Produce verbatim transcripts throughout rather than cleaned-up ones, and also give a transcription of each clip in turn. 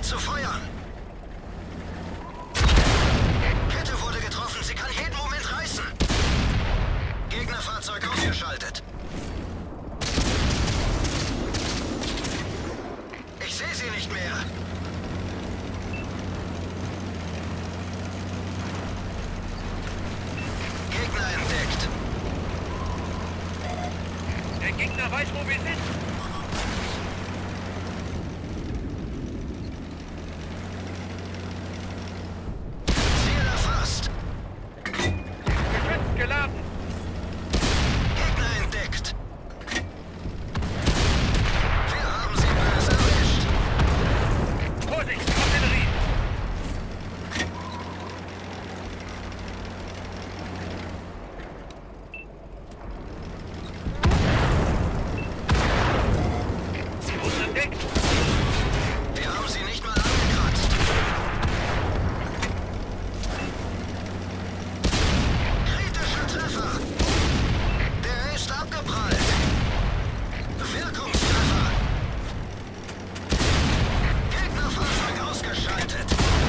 Bereit zu feuern. Kette wurde getroffen. Sie kann jeden Moment reißen. Gegnerfahrzeug ausgeschaltet. Ich sehe sie nicht mehr. Gegner entdeckt. Der Gegner weiß, wo wir sind. Ziel erfasst. Geschütz geladen. Gegner entdeckt. Wir haben sie böse erwischt. Vorsicht, Artillerie. Sie wurden entdeckt. Wir haben sie nicht mal angekratzt. Kritischer Treffer. Der ist abgeprallt. Wirkungstreffer. Gegnerfahrzeug ausgeschaltet.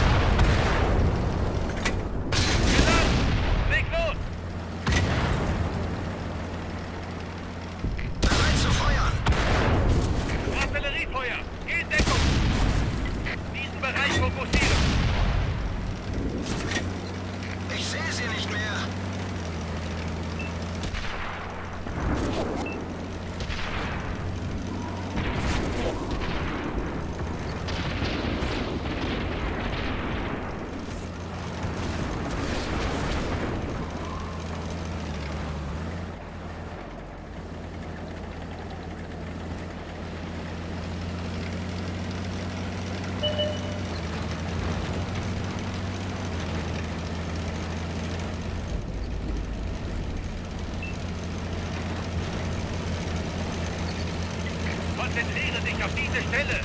Geladen. Leg los. Bereit zu feuern. Artilleriefeuer. In Deckung. Diesen Bereich fokussieren. Ich sehe sie nicht mehr. Konzentriere dich auf diese Stelle.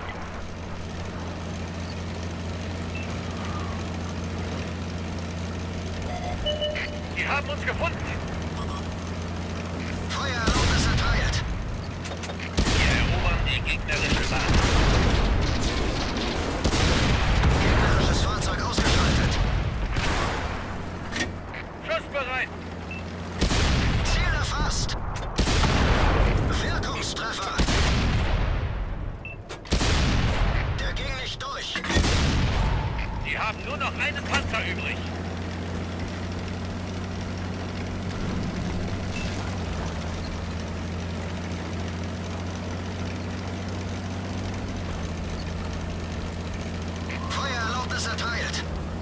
Sie haben uns gefunden. Feuererlaubnis erteilt. Wir erobern die gegnerische Basis. Gegnerisches Fahrzeug ausgeschaltet. Schussbereit. Ziel erfasst. Wirkungstreffer. Der ging nicht durch. Sie haben nur noch einen Panzer übrig. Feuererlaubnis erteilt.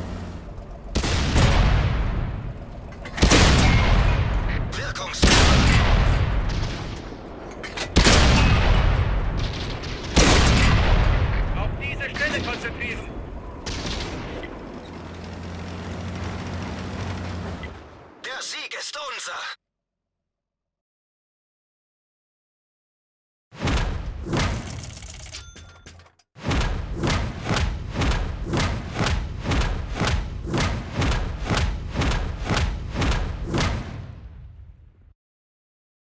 Wirkungstreffer. Auf diese Stelle konzentrieren. Der Sieg ist unser.